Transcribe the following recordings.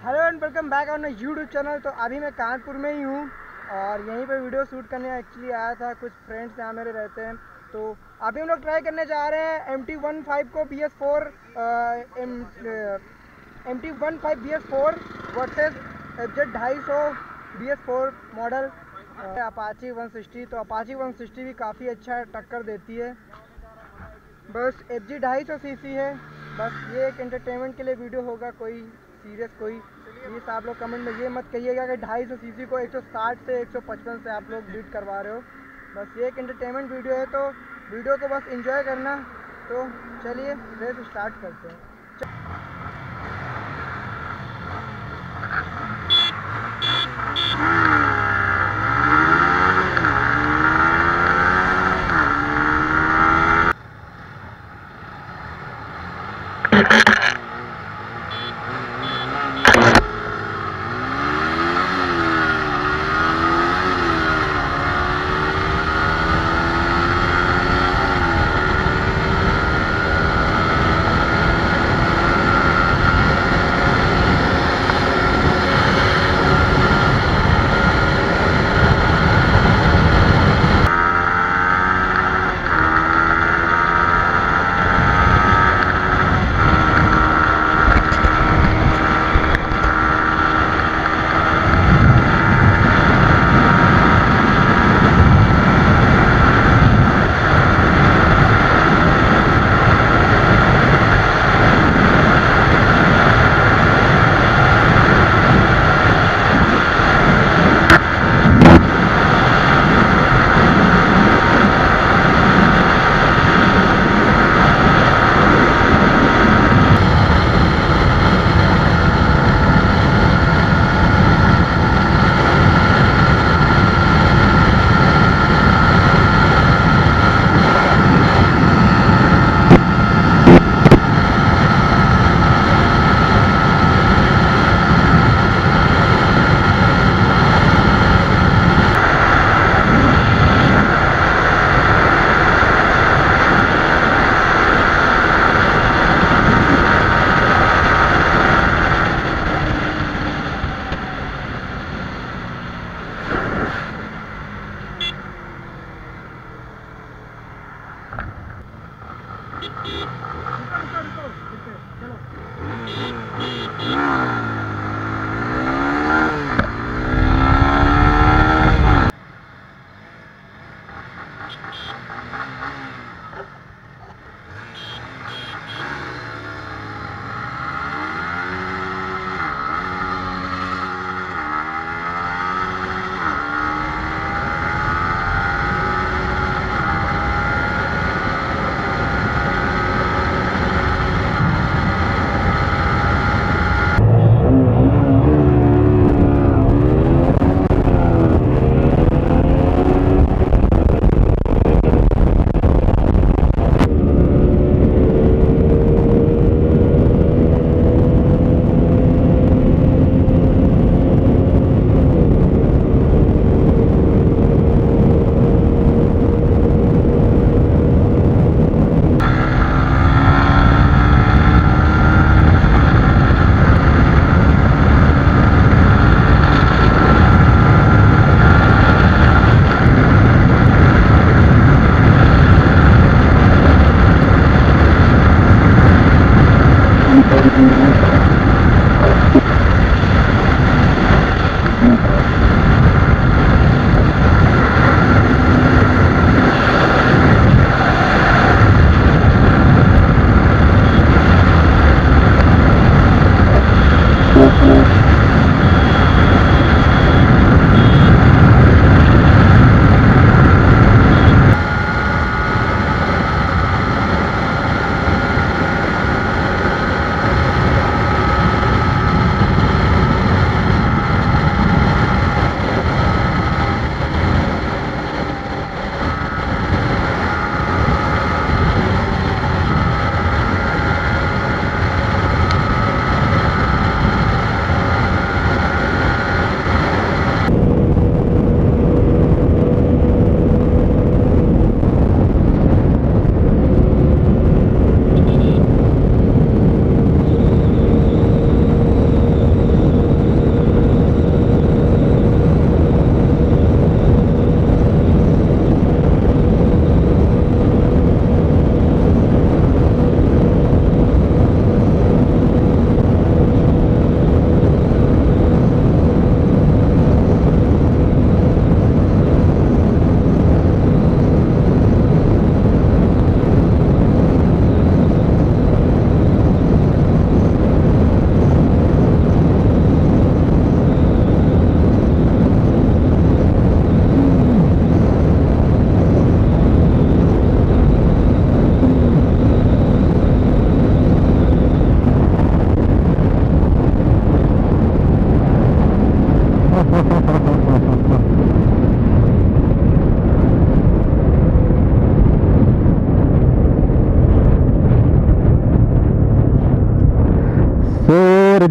Hello and welcome back on YouTube channel. तो अभी मैं कानपुर में ही हूँ और यहीं पर वीडियो शूट करने एक्चुअली आया था। कुछ फ्रेंड्स यहाँ मेरे रहते हैं, तो अभी हम लोग ट्राई करने जा रहे हैं MT-15 को BS4 MT-15 BS4 versus FZ-250 BS4 model Apache 160। तो अपाची 160 भी काफ़ी अच्छा टक्कर देती है, बस FZ-250 है। बस ये एक एंटरटेनमेंट के लिए वीडियो होगा, कोई सीरियस कोई प्लीज़ आप लोग कमेंट में ये मत कहिएगा कि 250 सीसी को 160 से 155 से आप लोग बीट करवा रहे हो। बस ये एक एंटरटेनमेंट वीडियो है, तो वीडियो को बस एंजॉय करना। तो चलिए रेस स्टार्ट करते हैं।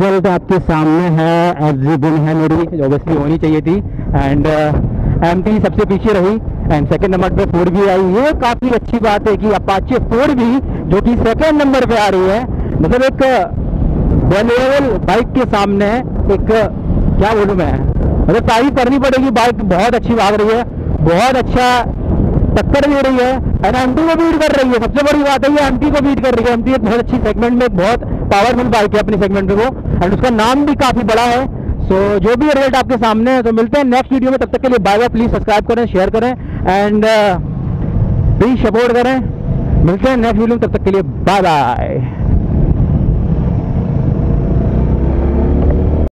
रिजल्ट आपके सामने है। FZ विन है मेरी, ऑब्वियसली होनी चाहिए थी, एंड MT सबसे पीछे रही, एंड सेकंड नंबर पे 4 भी आई। ये काफ़ी अच्छी बात है कि अपाचे 4 भी जो कि सेकंड नंबर पे आ रही है, मतलब एक वैल्यूएबल बाइक के सामने एक क्या बोलूँ मैं, मतलब तारीफ करनी पड़ेगी। बाइक बहुत अच्छी भाग रही है, बहुत अच्छा टक्कर दे रही है, एंड MT को बीट कर रही है। सबसे बड़ी बात है ये MT को बीट कर रही है। MT एक बहुत अच्छी सेगमेंट में, बहुत पावरफुल बाइक है अपनी सेगमेंट में वो, एंड उसका नाम भी काफ़ी बड़ा है। सो जो भी रिजल्ट आपके सामने है, तो मिलते हैं नेक्स्ट वीडियो में। तब तक के लिए बाय बाय। प्लीज़ सब्सक्राइब करें, शेयर करें, एंड प्लीज़ सपोर्ट करें। मिलते हैं नेक्स्ट वीडियो में, तब तक के लिए बाय बाय।